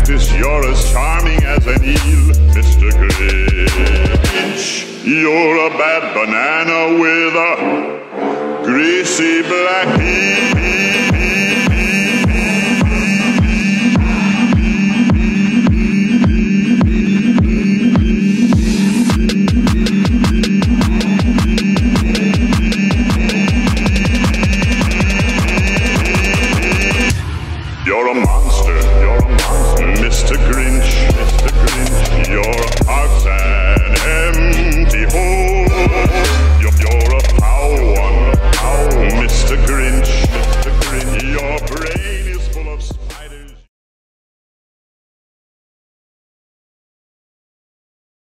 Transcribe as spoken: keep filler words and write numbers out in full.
practice, you're as charming as an eel, Mister Grinch. You're a bad banana with a greasy black peel.